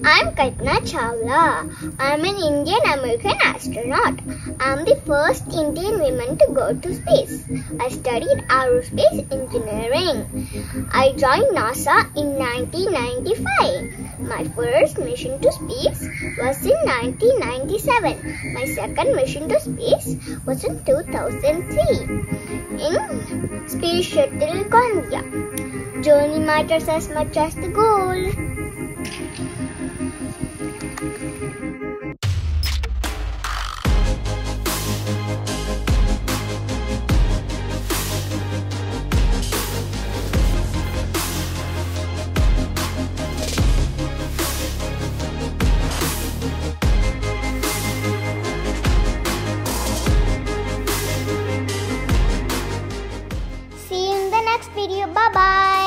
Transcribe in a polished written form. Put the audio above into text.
I'm Kalpana Chawla. I'm an Indian-American astronaut. I'm the first Indian woman to go to space. I studied aerospace engineering. I joined NASA in 1995. My first mission to space was in 1997. My second mission to space was in 2003 in Space Shuttle Columbia. Journey matters as much as the goal. See you in the next video. Bye bye.